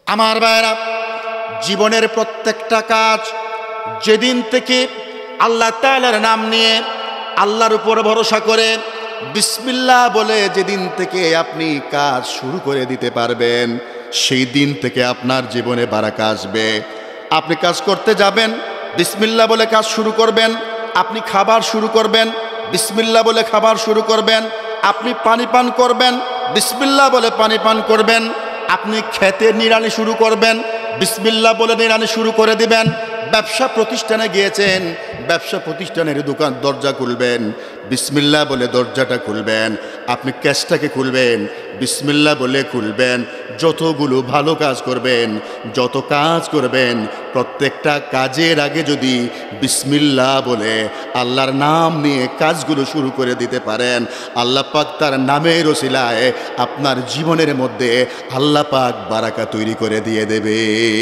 আমার ভাইরা, জীবনের প্রত্যেকটা কাজ যেদিন থেকে আল্লাহ তাআলার নাম নিয়ে আল্লাহর উপর ভরসা করে বিসমিল্লাহ বলে যেদিন থেকে আপনি কাজ শুরু করে দিতে পারবেন, সেই দিন থেকে আপনার জীবনে বারাকা আসবে। আপনি কাজ করতে যাবেন, বিসমিল্লাহ বলে কাজ শুরু করবেন। আপনি খাবার শুরু করবেন, বিসমিল্লাহ বলে খাবার শুরু করবেন। আপনি পানি পান করবেন, বিসমিল্লাহ বলে পানি পান করবেন। আপনি খেতে নিড়ানি শুরু করবেন, বিসমিল্লাহ বলে নিড়ানি শুরু করে দিবেন। ব্যবসা প্রতিষ্ঠানে গিয়েছেন, ব্যবসা প্রতিষ্ঠানের দোকান দরজা খুলবেন, বিসমিল্লাহ বলে দরজাটা খুলবেন। আপনি ক্যাশটাকে খুলবেন, বিসমিল্লাহ বলে খুলবেন। যতগুলো ভালো কাজ করবেন, যত কাজ করবেন, প্রত্যেকটা কাজের আগে যদি বিসমিল্লাহ বলে আল্লাহর নাম নিয়ে কাজগুলো শুরু করে দিতে পারেন, আল্লাহ পাক তার নামের ওসিলায় আপনার জীবনের মধ্যে আল্লাহ পাক বারাকা তৈরি করে দিয়ে দেবে।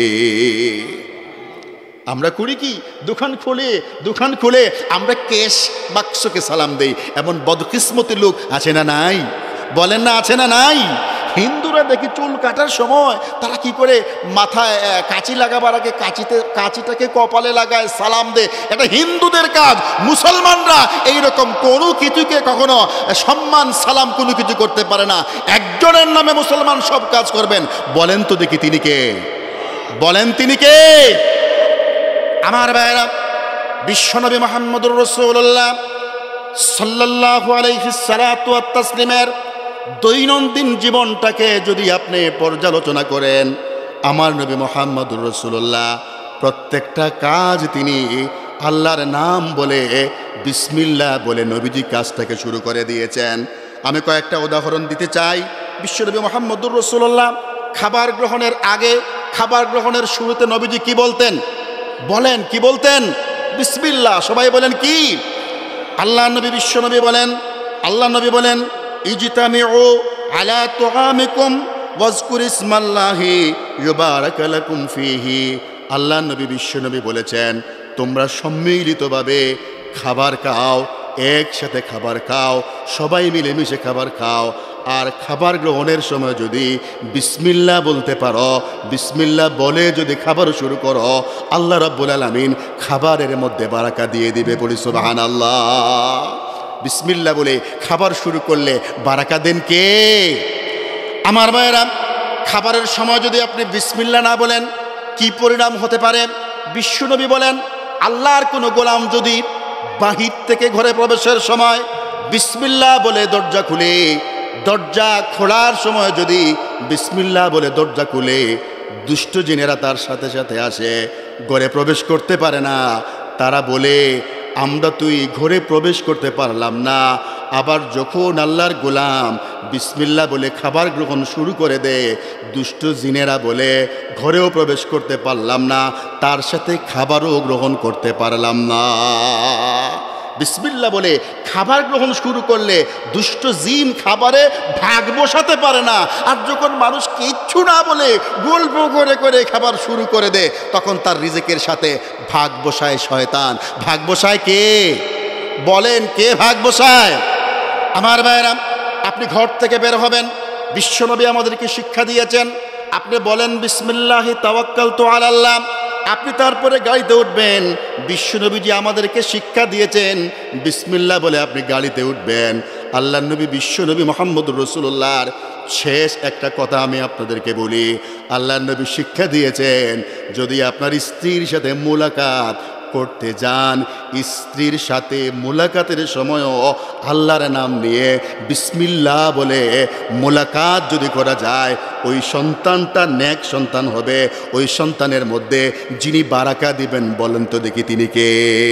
আমরা করি কি, দোকান খুলে আমরা ক্যাশ বাক্সকে সালাম দেই। এমন বদকিসমতি লোক আছে না নাই? বলেন না, আছে না নাই? হিন্দুরা দেখি চুল কাটার সময় তারা কি করে মাথায় কাঁচি লাগাবার আগে কাঁচিটাকে কপালে লাগায়, সালাম দেয়। এটা হিন্দুদের কাজ। মুসলমানরা এইরকম কোনো কিছুকে কখনো সম্মান সালাম কোনো কিছু করতে পারে না। একজনের নামে মুসলমান সব কাজ করবেন। বলেন তো দেখি তিনি কে? বলেন তিনি কে? আমার ভাইরা, বিশ্বনবী মুহাম্মদুর রাসূলুল্লাহ সাল্লাল্লাহু আলাইহি সাল্লাতু ওয়াত তাসলিমের দৈনন্দিন জীবনটাকে যদি আপনি পর্যালোচনা করেন, আমার নবী মুহাম্মদুর রাসূলুল্লাহ প্রত্যেকটা কাজ তিনি আল্লাহর নাম বলে বিসমিল্লাহ বলে নবীজি কাজটাকে শুরু করে দিয়েছেন। আমি কয়েকটা উদাহরণ দিতে চাই। বিশ্বনবী মুহাম্মদুর রাসূলুল্লাহ খাবার গ্রহণের আগে, খাবার গ্রহণের শুরুতে নবীজি কি বলতেন? বলেন, কি বলতেন? বিসমিল্লাহ। সবাই বলেন কি? আল্লাহ নবী বিশ্বনবী বলেন ইজতামিউ আলা তুআমিকুম ওয়াজকুর ইসমাল্লাহি ইউবারাক লাকুম ফীহি। আল্লাহ নবী বিশ্বনবী বলেছেন, তোমরা সম্মিলিতভাবে খাবার খাও, একসাথে খাবার খাও, সবাই মিলেমিশে খাবার খাও। আর খাবার গ্রহণের সময় যদি বিসমিল্লাহ বলতে পারো, বিসমিল্লাহ বলে যদি খাবার শুরু করো, আল্লাহ রাব্বুল আলামিন খাবারের মধ্যে বারাকা দিয়ে দিবে। বলি সুবহানাল্লাহ। বিসমিল্লাহ বলে খাবার শুরু করলে বারাকা দেন কে? আমার ভাইয়েরা, খাবারের সময় যদি আপনি বিসমিল্লাহ না বলেন কি পরিণাম হতে পারে? বিশ্বনবী বলেন, আল্লাহর কোনো গোলাম যদি বাহির থেকে ঘরে প্রবেশের সময় বিসমিল্লাহ বলে দরজা খুলে, দরজা খোলার সময় যদি বিসমিল্লাহ বলে দরজা খুলে, দুষ্ট জিনেরা তার সাথে সাথে আসে, ঘরে প্রবেশ করতে পারে না। তারা বলে, আমরা তুই ঘরে প্রবেশ করতে পারলাম না। আবার যখন আল্লাহর গোলাম বিসমিল্লাহ বলে খাবার গ্রহণ শুরু করে দেয়, দুষ্ট জিনেরা বলে, ঘরেও প্রবেশ করতে পারলাম না, তার সাথে খাবারও গ্রহণ করতে পারলাম না। বিসমিল্লাহ বলে খাবার গ্রহণ শুরু করলে দুষ্ট জিন খাবারে ভাগ বসাতে পারে না। আর যখন মানুষ কিচ্ছু না বলে গল্প করে করে খাবার শুরু করে দেয়, তখন তার রিজিকের সাথে ভাগ বসায় শয়তান। ভাগ বসায় কে? বলেন, কে ভাগ বসায়? আমার ভাইরা, আপনি ঘর থেকে বের হবেন, বিশ্বনবী আমাদেরকে শিক্ষা দিয়েছেন, আপনি বলেন বিসমিল্লাহি তাওয়াক্কালতু আলাল্লাহ। আপনি তারপরে গাড়িতে উঠবেন, বিশ্বনবীজি আমাদেরকে শিক্ষা দিয়েছেন বিসমিল্লাহ বলে আপনি গাড়িতে উঠবেন। আল্লাহ নবী বিশ্বনবী মুহাম্মদুর রাসূলুল্লাহর শেষ একটা কথা আমি আপনাদেরকে বলি। আল্লাহ নবী শিক্ষা দিয়েছেন, যদি আপনার স্ত্রীর সাথে মুলাকাত করতে যান, স্ত্রীর সাথে মুলাকাতের সময়ও আল্লাহর নাম নিয়ে বিসমিল্লাহ বলে মুলাকাত যদি করা যায়, ওই সন্তানটা নেক সন্তান হবে। ওই সন্তানের মধ্যে যিনি বারাকা দিবেন, বলেন তো দেখি তিনি কে?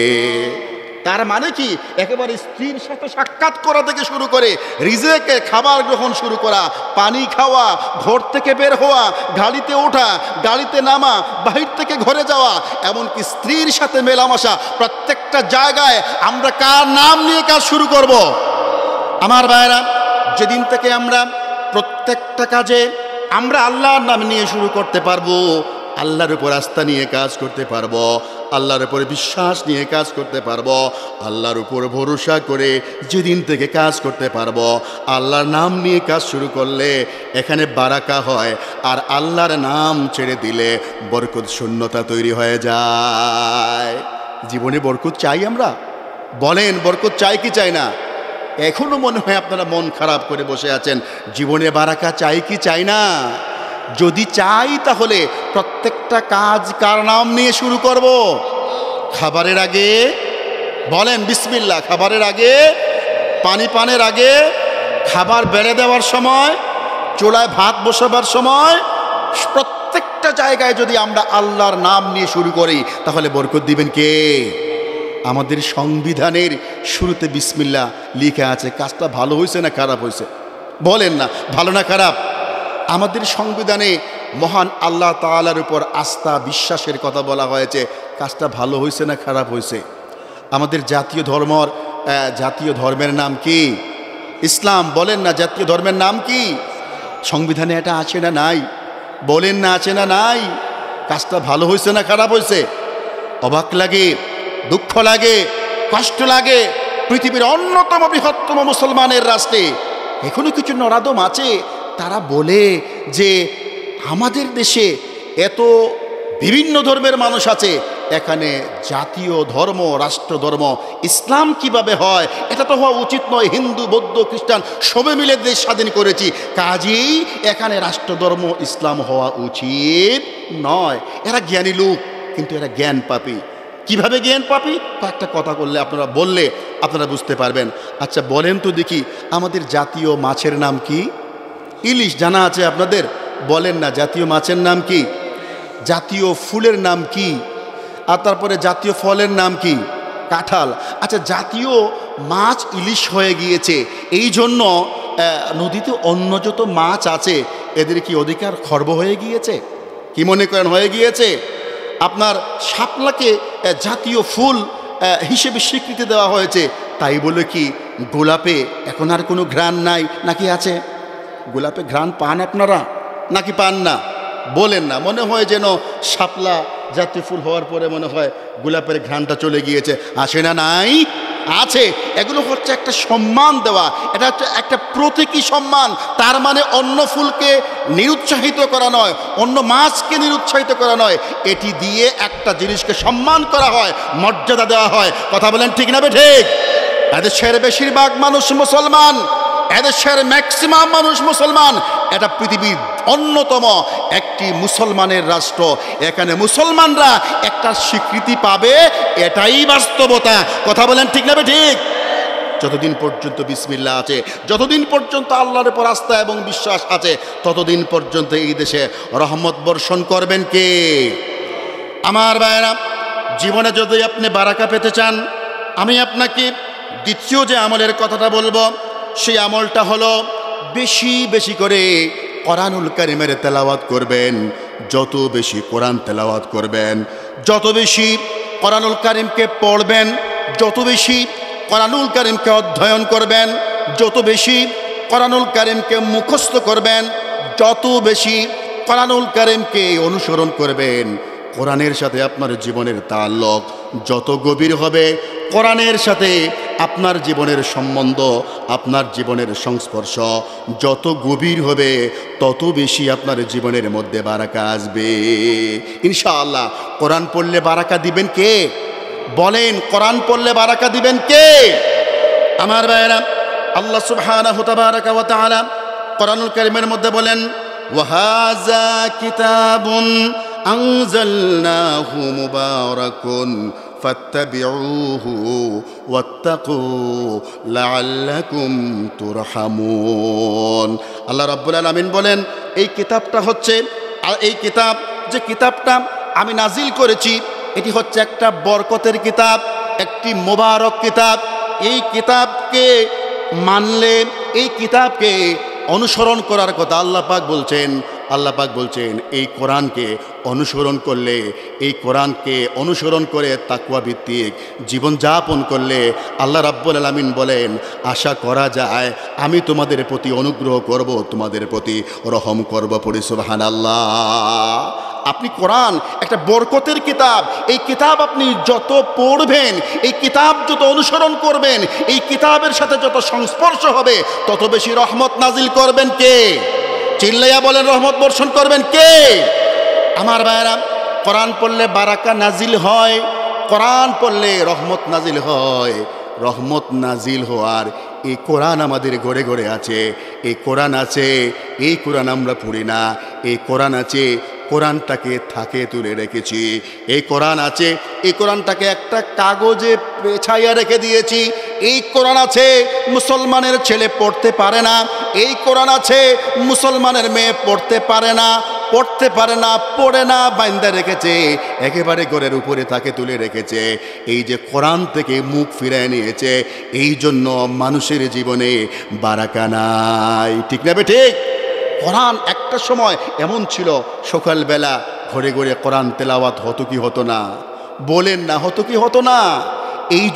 তার মানে কি, একেবারে স্ত্রীর সাথে সাক্ষাৎ করা থেকে শুরু করে রিজেকে খাবার গ্রহণ শুরু করা, পানি খাওয়া, ঘর থেকে বের হওয়া, গাড়িতে ওঠা, গাড়িতে নামা, বাহির থেকে ঘরে যাওয়া, এমনকি স্ত্রীর সাথে মেলামেশা, প্রত্যেকটা জায়গায় আমরা কার নাম নিয়ে কাজ শুরু করব? আমার ভাইরা, যেদিন থেকে আমরা প্রত্যেকটা কাজে আমরা আল্লাহর নাম নিয়ে শুরু করতে পারবো, আল্লাহর উপর আস্থা নিয়ে কাজ করতে পারবো, আল্লাহর উপরে বিশ্বাস নিয়ে কাজ করতে পারবো, আল্লাহর উপর ভরসা করে যেদিন থেকে কাজ করতে পারবো, আল্লাহর নাম নিয়ে কাজ শুরু করলে এখানে বারাকা হয়। আর আল্লাহর নাম ছেড়ে দিলে বরকত শূন্যতা তৈরি হয়ে যায়। জীবনে বরকত চাই আমরা? বলেন, বরকত চাই কি চাই না? এখনো মনে হয় আপনারা মন খারাপ করে বসে আছেন। জীবনে বারাকা চাই কি চাই না? যদি চাই তাহলে প্রত্যেকটা কাজ কার নাম নিয়ে শুরু করব? খাবারের আগে বলেন বিসমিল্লাহ, খাবারের আগে, পানি পানের আগে, খাবার বেড়ে দেওয়ার সময়, চুলায় ভাত বসাবার সময়, প্রত্যেকটা জায়গায় যদি আমরা আল্লাহর নাম নিয়ে শুরু করি তাহলে বরকত দিবেন কে? আমাদের সংবিধানের শুরুতে বিসমিল্লাহ লিখে আছে। কাজটা ভালো হয়েছে না খারাপ হয়েছে? বলেন না, ভালো না খারাপ? আমাদের সংবিধানে মহান আল্লাহ তাআলার উপর আস্থা বিশ্বাসের কথা বলা হয়েছে। কাজটা ভালো হয়েছে না খারাপ হয়েছে? আমাদের জাতীয় ধর্মের নাম কি? ইসলাম। বলেন না, জাতীয় ধর্মের নাম কি? সংবিধানে এটা আছে না নাই? বলেন না, আছে না নাই? কাজটা ভালো হয়েছে না খারাপ হয়েছে? অবাক লাগে, দুঃখ লাগে, কষ্ট লাগে। পৃথিবীর অন্যতম বৃহত্তম মুসলমানের রাষ্ট্রে এখনো কিছু নরাদম আছে, তারা বলে যে আমাদের দেশে এত বিভিন্ন ধর্মের মানুষ আছে, এখানে জাতীয় ধর্ম, রাষ্ট্রধর্ম ইসলাম কিভাবে হয়? এটা তো হওয়া উচিত নয়। হিন্দু, বৌদ্ধ, খ্রিস্টান সবে মিলে দেশ স্বাধীন করেছি, কাজেই এখানে রাষ্ট্রধর্ম ইসলাম হওয়া উচিত নয়। এরা জ্ঞানী লোক, কিন্তু এরা জ্ঞান পাপী। কিভাবে জ্ঞান পাপী? একটা কথা বললে আপনারা বুঝতে পারবেন। আচ্ছা বলেন তো দেখি, আমাদের জাতীয় মাছের নাম কি? ইলিশ। জানা আছে আপনাদের? বলেন না, জাতীয় মাছের নাম কি? জাতীয় ফুলের নাম কি? আর তারপরে জাতীয় ফলের নাম কি? কাঁঠাল। আচ্ছা, জাতীয় মাছ ইলিশ হয়ে গিয়েছে, এই জন্য নদীতে অন্য যত মাছ আছে এদের কি অধিকার খর্ব হয়ে গিয়েছে? কি মনে করেন হয়ে গিয়েছে? আপনার শাপলাকে জাতীয় ফুল হিসেবে স্বীকৃতি দেওয়া হয়েছে, তাই বলে কি গোলাপে এখন আর কোনো ঘ্রাণ নাই নাকি আছে? গোলাপে ঘ্রাণ পান আপনারা নাকি পান না? বলেন না। মনে হয় যেন শাপলা জাতীয় ফুল হওয়ার পরে মনে হয় গোলাপের ঘ্রাণটা চলে গিয়েছে। আসে না নাই? আছে। এগুলো হচ্ছে একটা সম্মান দেওয়া, এটা হচ্ছে একটা প্রতীকী সম্মান। তার মানে অন্য ফুলকে নিরুৎসাহিত করা নয়, অন্য মাছকে নিরুৎসাহিত করা নয়, এটি দিয়ে একটা জিনিসকে সম্মান করা হয়, মর্যাদা দেওয়া হয়। কথা বলেন ঠিক না ঠিক? এদেশের বেশিরভাগ মানুষ মুসলমান, এদেশের ম্যাক্সিমাম মানুষ মুসলমান। এটা পৃথিবীর অন্যতম একটি মুসলমানের রাষ্ট্র। এখানে মুসলমানরা একটা স্বীকৃতি পাবে, এটাই বাস্তবতা। কথা বলেন ঠিক না ঠিক? যতদিন পর্যন্ত বিসমিল্লাহ আছে, যতদিন পর্যন্ত আল্লাহর উপর আস্থা এবং বিশ্বাস আছে, ততদিন পর্যন্ত এই দেশে রহমত বর্ষণ করবেন কে? আমার ভাইয়েরা, জীবনে যদি আপনি বারাকা পেতে চান, আমি আপনাকে দ্বিতীয় যে আমলের কথাটা বলবো, সেই আমলটা হলো বেশি বেশি করে কোরআনুল কারীমের তেলাওয়াত করবেন। যত বেশি কোরআন তেলাওয়াত করবেন, যত বেশি কোরআনুল কারীমকে পড়বেন, যত বেশি কোরআনুল কারীমকে অধ্যয়ন করবেন, যত বেশি কোরআনুল কারীমকে মুখস্থ করবেন, যত বেশি কোরআনুল কারীমকে অনুসরণ করবেন, কোরআনের সাথে আপনার জীবনের তাআল্লুক যত গভীর হবে, কোরআনের সাথে আপনার জীবনের সম্বন্ধ, আপনার জীবনের সংস্পর্শ যত গভীর হবে, তত বেশি আপনার জীবনের মধ্যে বারাকা আসবে ইনশাআল্লাহ। কোরআন পড়লে বারাকা দিবেন কে? বলেন, কোরআন পড়লে বারাকা দিবেন কে? আমার ভাইয়েরা, আল্লাহ সুবহানাহু তাবারাকা ওয়া তাআলা কোরআনুল কারীমের মধ্যে বলেন, ওয়াহাযা কিতাবুন আনজালনাহু মুবারাকুন ফাত্তাবিউহু ওয়াত্তাকু লাআল্লাকুম তুরহামুন। আল্লাহ রাব্বুল আলামিন বলেন, এই কিতাবটা হচ্ছে, এই কিতাব যে কিতাবটা আমি নাজিল করেছি, এটি হচ্ছে একটা বরকতের কিতাব, একটি মোবারক কিতাব। এই কিতাবকে মানলে, এই কিতাবকে অনুসরণ করার কথা আল্লাহ পাক বলছেন। আল্লাহ পাক বলছেন, এই কোরআনকে অনুসরণ করলে, এই কোরআনকে অনুসরণ করে তাকওয়া ভিত্তিক জীবনযাপন করলে আল্লাহ রাব্বুল আলামিন বলেন, আশা করা যায় আমি তোমাদের প্রতি অনুগ্রহ করব, তোমাদের প্রতি রহম করব। পড়ি সুবহানাল্লাহ। আপনি কোরআন একটা বরকতের কিতাব। এই কিতাব আপনি যত পড়বেন, এই কিতাব যত অনুসরণ করবেন, এই কিতাবের সাথে যত সংস্পর্শ হবে, তত বেশি রহমত নাজিল করবেন কে? চিল্লাইয়া বলেন, রহমত বর্ষণ করবেন কে? আমার ভাইরা, কোরআন পড়লে বারাকা নাজিল হয়, কোরআন পড়লে রহমত নাজিল হয়। রহমত নাজিল হওয়ার এই কোরআন আমাদের ঘরে ঘরে আছে। এই কোরআন আছে, এই কোরআন আমরা পড়ি না। এই কোরআন আছে, কোরআনটাকে থাকে তুলে রেখেছি। এই কোরআন আছে, এই কোরআনটাকে একটা কাগজে পেছাইয়া রেখে দিয়েছি। এই কোরআন আছে, মুসলমানের ছেলে পড়তে পারে না। এই কোরআন আছে, মুসলমানের মেয়ে পড়তে পারে না, পড়ে না, বাইন্দা রেখেছে, একেবারে ঘরের উপরে তাকে তুলে রেখেছে। এই যে কোরআন থেকে মুখ ফিরিয়ে নিয়েছে, এই জন্য মানুষের জীবনে বারাকা নাই। ঠিক না বে ঠিক? কোরআন একটা সময় এমন ছিল, সকালবেলা ঘরে ঘরে কোরআন তেলাওয়াত হতো কি হতো না? বলেন না, হতো কি হতো না? এই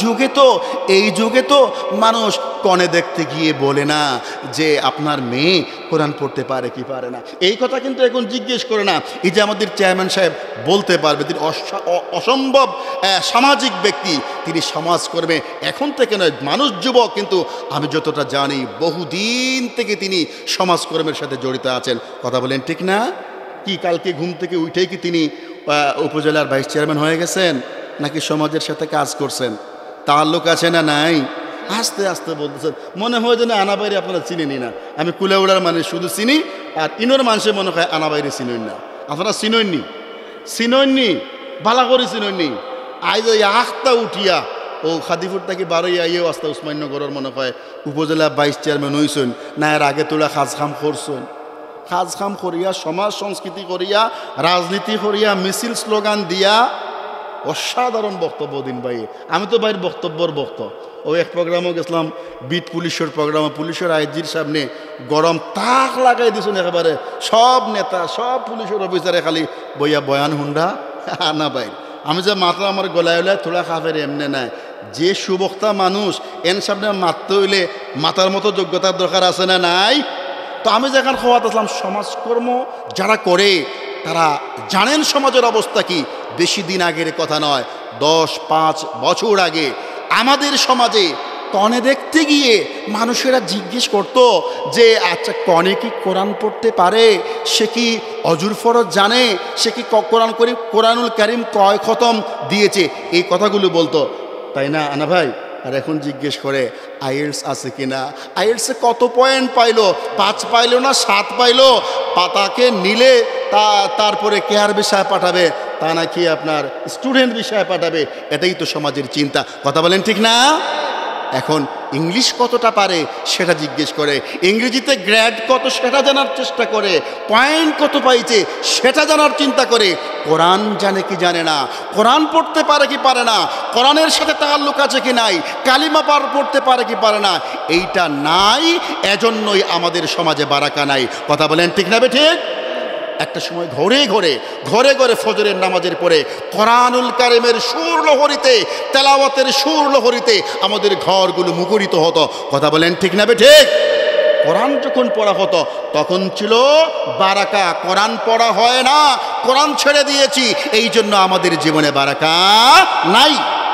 যুগে তো মানুষ কনে দেখতে গিয়ে বলে না যে আপনার মেয়ে কোরআন পড়তে পারে কি পারে না। এই কথা কিন্তু এখন জিজ্ঞেস করে না। এই যে আমাদের চেয়ারম্যান সাহেব বলতে পারবে, তিনি অসম্ভব সামাজিক ব্যক্তি, তিনি সমাজকর্মে এখন থেকে নয়, মানুষ যুবক, কিন্তু আমি যতটা জানি বহুদিন থেকে তিনি সমাজকর্মের সাথে জড়িত আছেন। কথা বলেন ঠিক না? কি কালকে ঘুম থেকে উঠেই কি তিনি উপজেলার ভাইস চেয়ারম্যান হয়ে গেছেন, নাকি সমাজের সাথে কাজ করছেন? তাল্লুক আছে না নাই? আস্তে আস্তে বলতেছেন, মনে হয় যেন আনা বাইরে আপনারা চিনেনি না। আমি কুলাউড়ার মানে শুধু চিনি, আর ইনোর মানুষের মনে হয় আনা বাইরে চিনেন না। আপনারা চিনইনি বালা করে চিনইনি। আজ ওই আখতা উঠিয়া ও খাদিপুর থেকে বারোই আইয়েও আস্তা উসমান্যগরের মনে হয় উপজেলা ভাইস চেয়ারম্যান হইছেন না, এর আগে তোলা খাম করছেন। খাম করিয়া, সমাজ সংস্কৃতি করিয়া, রাজনীতি করিয়া, মিছিল স্লোগান দিয়া অসাধারণ বক্তব্য দিন ভাই। আমি তো ভাইয়ের বক্তব্যর ওই এক প্রোগ্রামও গেছিলাম, বিট পুলিশের প্রোগ্রামে, পুলিশের আইজির সামনে গরম তাক লাগাই দিয়েছেন একেবারে। সব নেতা, সব পুলিশের অফিসারে খালি বইয়া বয়ান হুন্ডা না ভাই। আমি যে মাত্র আমার গলায় থোড়া খাফের এমনি নাই, যে সুবক্তা মানুষ এন সামনে মারতে হইলে মাথার মতো যোগ্যতার দরকার আছে না নাই? তো আমি যেখানে খোয়াতে আসলাম, সমাজকর্ম যারা করে তারা জানেন সমাজের অবস্থা কি। বেশি দিন আগের কথা নয়, 10-5 বছর আগে আমাদের সমাজে কনে দেখতে গিয়ে মানুষেরা জিজ্ঞেস করত যে আচ্ছা কনে কি কোরআন পড়তে পারে, সে কি অজুর ফরজ জানে, সে কি কোরআনুল কারিম কয় খতম দিয়েছে, এই কথাগুলো বলতো, তাই না আনা ভাই? আর এখন জিজ্ঞেস করে আইএলস আছে কিনা, আইএলসে কত পয়েন্ট পাইলো, 5 পাইলো না 7 পাইলো, পাতাকে নিলে তারপরে কেয়ার বিষয়ে পাঠাবে, তা নাকি আপনার স্টুডেন্ট বিষয়ে পাঠাবে। এটাই তো সমাজের চিন্তা। কথা বলেন ঠিক না? এখন ইংলিশ কতটা পারে সেটা জিজ্ঞেস করে, ইংরেজিতে গ্রেড কত সেটা জানার চেষ্টা করে, পয়েন্ট কত পাইছে সেটা জানার চিন্তা করে। কোরআন জানে কি জানে না, কোরআন পড়তে পারে কি পারে না, কোরআনের সাথে তাআল্লুক আছে কি নাই, কালিমা পড়তে পারে কি পারে না, এইটা নাই। এজন্যই আমাদের সমাজে বারাকা নাই। কথা বলেন ঠিক না বে ঠিক? একটা সময় ঘরে ঘরে ফজরের নামাজের পরে কোরআনুল কারিমের সুর লহরীতে, তেলাওয়াতের সুর লহরীতে আমাদের ঘরগুলো মুখরিত হতো। কথা বলেন ঠিক না বে ঠিক? কোরআন যখন পড়া হতো তখন ছিল বারাকা। কোরআন পড়া হয় না, কোরআন ছেড়ে দিয়েছি, এই জন্য আমাদের জীবনে বারাকা নাই।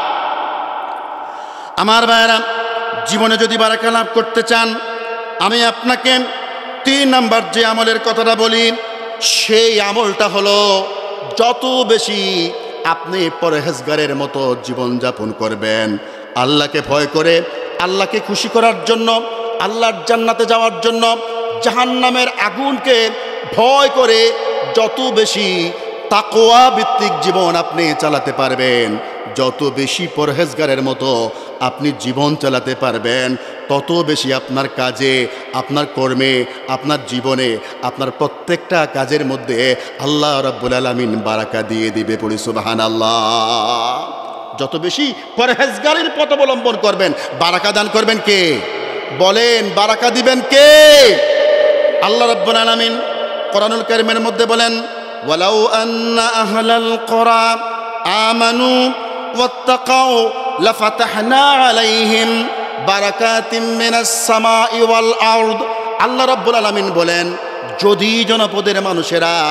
আমার ভাইরা, জীবনে যদি বারাকা লাভ করতে চান, আমি আপনাকে 3 নাম্বার যে আমলের কথাটা বলি, সেই আমলটা হলো যত বেশি আপনি পরহেজগারের মতো জীবনযাপন করবেন, আল্লাহকে ভয় করে, আল্লাহকে খুশি করার জন্য, আল্লাহর জান্নাতে যাওয়ার জন্য, জাহান্নামের আগুনকে ভয় করে যত বেশি তাকওয়া ভিত্তিক জীবন আপনি চালাতে পারবেন, যত বেশি পরহেজগারের মতো আপনি জীবন চালাতে পারবেন, তত বেশি আপনার কাজে, আপনার কর্মে, আপনার জীবনে, আপনার প্রত্যেকটা কাজের মধ্যে আল্লাহ রাব্বুল আলামিন বারাকা দিয়ে দিবে। পড়ি সুবহানাল্লাহ। যত বেশি পরহেজগারের পথ অবলম্বন করবেন, বারাকা দান করবেন কে? বলেন, বারাকা দিবেন কে? আল্লাহ রাব্বুল আলামিন কোরআনুল কারীমের মধ্যে বলেন, ওয়ালাউ আন্না আহলাল কুরা আমানু ওয়াত্তাকাউ লাফাতাহনা আলাইহিম বারাকাতিম মিনাস সামাই ওয়াল আরদ। আল্লাহ রাব্বুল আলামিন বলেন, যদি জনপদের মানুষেরা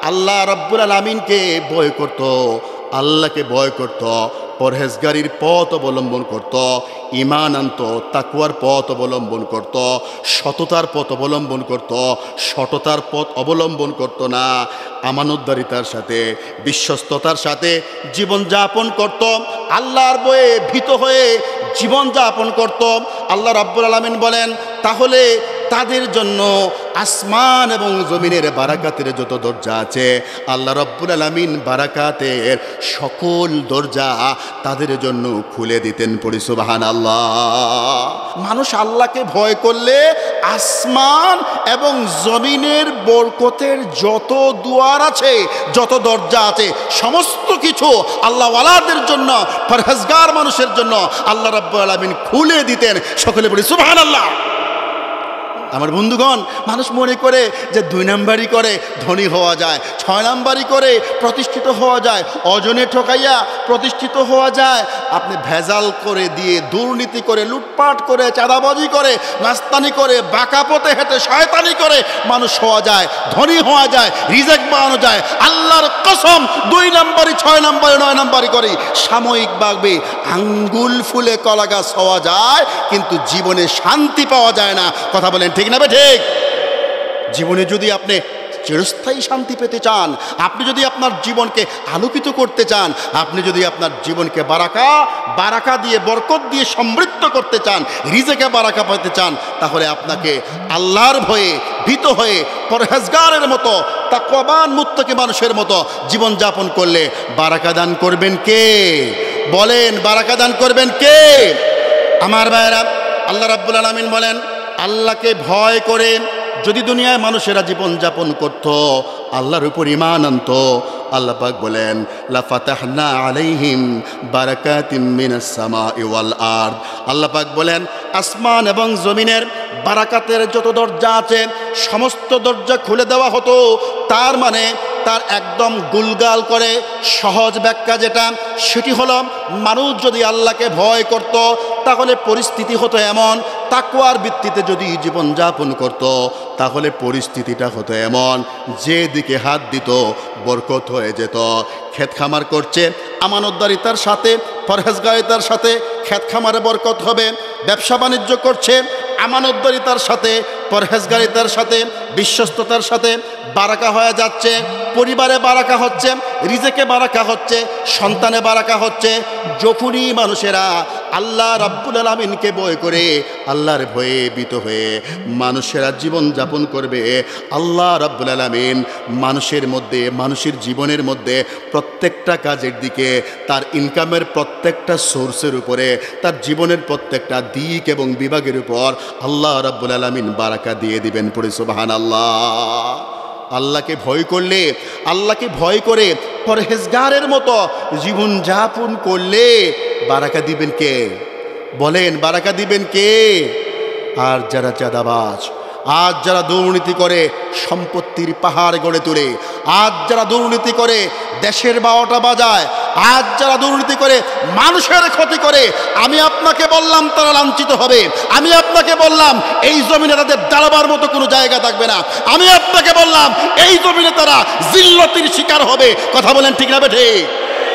আল্লাহ রাব্বুল আলামিনকে ভয় করত, আল্লাহকে ভয় করত, পরহেজগারির পথ অবলম্বন করত, ঈমান আনত, তাকওয়ার পথ অবলম্বন করত, সততার পথ অবলম্বন করত, সততার পথ অবলম্বন করত না, আমানতদারিতার সাথে বিশ্বস্ততার সাথে জীবনযাপন করত, আল্লাহর ভয়ে ভীত হয়ে জীবনযাপন করত। আল্লাহ রাব্বুল আলামিন বলেন, তাহলে তাদের জন্য আসমান এবং জমিনের বারাকাতের যত দরজা আছে, আল্লাহ রাব্বুল আলামিন বারাকাতের সকল দরজা তাদের জন্য খুলে দিতেন। পড়ি সুবহানাল্লাহ। মানুষ আল্লাহকে ভয় করলে আসমান এবং জমিনের বরকতের যত দুয়ার আছে, যত দরজা আছে, সমস্ত কিছু আল্লাহওয়ালাদের জন্য, পরহেজগার মানুষের জন্য আল্লাহ রাব্বুল আলামিন খুলে দিতেন। সকলে বলি সুবহানাল্লাহ। আমার বন্ধুগণ, মানুষ মনে করে যে 2 নাম্বারই করে ধনী হওয়া যায়, 6 নাম্বারই করে প্রতিষ্ঠিত হওয়া যায়, অজনে ঠকাইয়া প্রতিষ্ঠিত হওয়া যায়। আপনি ভেজাল করে দিয়ে, দুর্নীতি করে, লুটপাট করে, চাঁদাবাজি করে, নাস্তানি করে, বাঁকা পথে হেঁটে শয়তানি করে মানুষ হওয়া যায়, ধনী হওয়া যায়, রিজেক বানানো যায়। আল্লাহর কসম, 2 নাম্বারই, 6 নাম্বারই, 9 নাম্বারই করে সাময়িকভাবে আঙ্গুল ফুলে কলা গাছ হওয়া যায়, কিন্তু জীবনে শান্তি পাওয়া যায় না। কথা বলেন ঠিক না? ঠিক। জীবনে যদি আপনি চিরস্থায়ী শান্তি পেতে চান, আপনি যদি আপনার জীবনকে আলোকিত করতে চান, আপনি যদি আপনার জীবনকে বারাকা দিয়ে, বরকত দিয়ে সমৃদ্ধ করতে চান, রিজেকে বারাকা পেতে চান, তাহলে আপনাকে আল্লাহর ভয়ে ভীত হয়ে পরহেজগারের মতো, তাকওয়াবান মুত্তাকি মানুষের মতো জীবনযাপন করলে বারাকা দান করবেন কে? বলেন, বারাকা দান করবেন কে? আমার ভাইরা, আল্লাহ রাব্বুল আলামিন বলেন, আল্লাহকে ভয় করে যদি দুনিয়ায় মানুষেরা জীবনযাপন করত, আল্লাহর উপর ঈমান আনত, আল্লাহ পাক বলেন, লা ফাতাহনা আলাইহিম বারাকাতিম মিনাস সামাই ওয়াল আরদ। আল্লাহ পাক বলেন, আসমান এবং জমিনের বারাকাতের যত দরজা আছে সমস্ত দরজা খুলে দেওয়া হতো। তার মানে তার একদম গুলগাল করে সহজ ব্যাখ্যা যেটা, সেটি হলো, মানুষ যদি আল্লাহকে ভয় করত, তাহলে পরিস্থিতি হতো এমন, তাকওয়ার ভিত্তিতে যদি জীবনযাপন করত, তাহলে পরিস্থিতিটা হতো এমন, যেদিকে হাত দিত বরকত হয়ে যেত। ক্ষেত খামার করছে, আমানতদারিতার সাথে, পরহেজগারিতার সাথে ক্ষেত খামারে বরকত হবে। ব্যবসা বাণিজ্য করছে, আমানতদারিতার সাথে, পরহেজগারিতার সাথে, বিশ্বস্ততার সাথে বারাকা হয়ে যাচ্ছে। পরিবারে বারাকা হচ্ছে, রিজেকে বারাকা হচ্ছে, সন্তানে বারাকা হচ্ছে। যখনই মানুষেরা আল্লাহ রাব্বুল আলামিনকে ভয় করে, আল্লাহর ভয়ে ভীত হয়ে মানুষেরা জীবন যাপন করবে, আল্লাহ রাব্বুল আলামিন মানুষের মধ্যে, মানুষের জীবনের মধ্যে প্রত্যেকটা কাজের দিকে, তার ইনকামের প্রত্যেকটা সোর্সের উপরে, তার জীবনের প্রত্যেকটা দিক এবং বিভাগের উপর আল্লাহ রাব্বুল আলামিন বারাকা দিয়ে দিবেন। পড়ে সুবহানাল্লাহ। আল্লাহকে ভয় করলে, আল্লাহকে ভয় করে পরহেজগারের মতো জীবনযাপন করলে বারাকা দিবেন কে? বলেন, বারাকা দিবেন কে? আর যারা চাঁদাবাজ, আজ যারা দুর্নীতি করে সম্পত্তির পাহাড় গড়ে তোলে, আজ যারা দুর্নীতি করে দেশের 12টা বাজায়, আজ যারা দুর্নীতি করে মানুষের ক্ষতি করে, আমি আপনাকে বললাম তারা লাঞ্ছিত হবে। আমি আপনাকে বললাম এই জমিনে তাদের দাঁড়াবার মতো কোনো জায়গা থাকবে না। আমি আপনাকে বললাম এই জমিনে তারা জিল্লতির শিকার হবে। কথা বলেন ঠিক না ঠিক?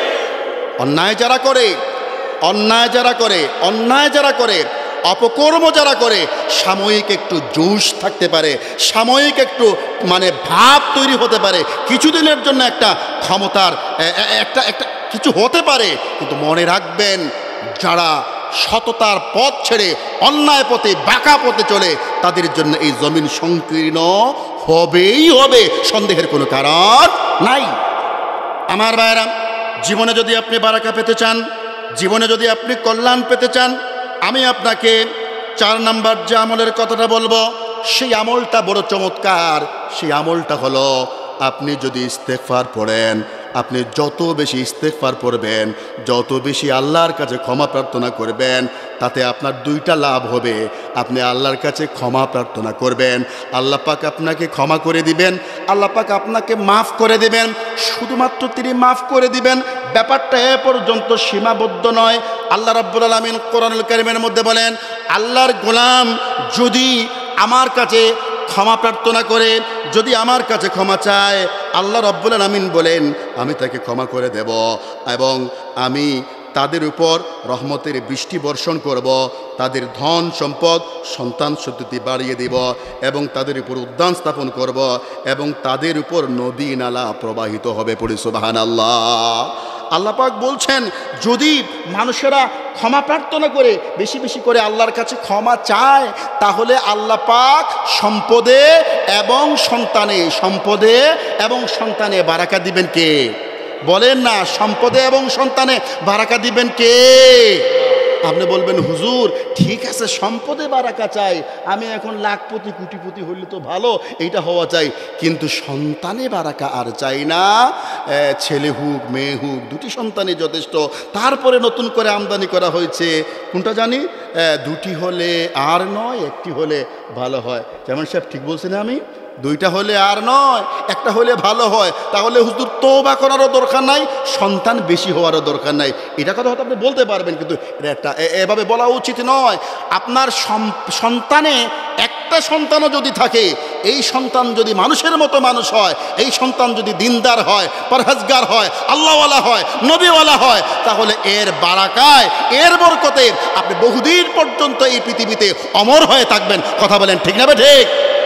অন্যায় যারা করে, অন্যায় যারা করে, অন্যায় যারা করে, অপকর্ম যারা করে, সাময়িক একটু জোশ থাকতে পারে, সাময়িক একটু ভাব তৈরি হতে পারে, কিছুদিনের জন্য একটা ক্ষমতার একটা কিছু হতে পারে, কিন্তু মনে রাখবেন, যারা সততার পথ ছেড়ে অন্যায় পথে, বাঁকা পথে চলে, তাদের জন্য এই জমিন সংকীর্ণ হবেই হবে, সন্দেহের কোনো কারণ নাই। আমার ভাইরা, জীবনে যদি আপনি বারাকা পেতে চান, জীবনে যদি আপনি কল্যাণ পেতে চান, আমি আপনাকে 4 নাম্বার যে আমলের কথাটা বলবো, সেই আমলটা বড় চমৎকার। সেই আমলটা হলো, আপনি যদি ইস্তেগফার পড়েন, আপনি যত বেশি ইস্তেগফার পড়বেন, যত বেশি আল্লাহর কাছে ক্ষমা প্রার্থনা করবেন, তাতে আপনার 2টা লাভ হবে। আপনি আল্লাহর কাছে ক্ষমা প্রার্থনা করবেন, আল্লাহ পাক আপনাকে ক্ষমা করে দিবেন, আল্লাহ পাক আপনাকে মাফ করে দিবেন। শুধুমাত্র তিনি মাফ করে দিবেন, ব্যাপারটা এ পর্যন্ত সীমাবদ্ধ নয়। আল্লাহ রাব্বুল আলামিন কোরআনুল কারীমের মধ্যে বলেন, আল্লাহর গোলাম যদি আমার কাছে ক্ষমা প্রার্থনা করে, যদি আমার কাছে ক্ষমা চায়, আল্লাহ রাব্বুল আলামিন বলেন আমি তাকে ক্ষমা করে দেব এবং আমি তাদের উপর রহমতের বৃষ্টি বর্ষণ করব, তাদের ধন সম্পদ সন্তান সন্ততি বাড়িয়ে দেব এবং তাদের উপর উদ্যান স্থাপন করব এবং তাদের উপর নদী নালা প্রবাহিত হবে। পড়ি সুবহানাল্লাহ। আল্লাহ পাক বলছেন যদি মানুষেরা ক্ষমা প্রার্থনা করে বেশি বেশি করে আল্লাহর কাছে ক্ষমা চায়, তাহলে আল্লাহ পাক সম্পদে এবং সন্তানে বারাকা দিবেন কে? বলেন না, সম্পদে এবং সন্তানে বারাকা দিবেন কে? আপনি বলবেন হুজুর ঠিক আছে সম্পদে বারাকা চাই, আমি এখন লাখপতি কোটিপতি হইলে তো ভালো, এইটা হওয়া চাই, কিন্তু সন্তানে বারাকা আর চাই না। ছেলে হোক মেয়ে হোক দুটি সন্তানই যথেষ্ট। তারপরে নতুন করে আমদানি করা হয়েছে কোনটা জানি, দুটি হলে আর নয়, একটি হলে ভালো হয়। যেমন সাহেব ঠিক বলছেন, আমি দুইটা হলে আর নয়, একটা হলে ভালো হয়। তাহলে হুজুর তওবা করারও দরকার নাই, সন্তান বেশি হওয়ারও দরকার নাই। এটা কথা হয়তো আপনি বলতে পারবেন, কিন্তু এটা এভাবে বলা উচিত নয়। আপনার সন্তানে একটা সন্তানও যদি থাকে, এই সন্তান যদি মানুষের মতো মানুষ হয়, এই সন্তান যদি দিনদার হয়, পরহেজগার হয়, আল্লাহওয়ালা হয়, নবীওয়ালা হয়, তাহলে এর বারাকায়, এর বরকতে আপনি বহুদিন পর্যন্ত এই পৃথিবীতে অমর হয়ে থাকবেন। কথা বলেন ঠিক না? ঠিক।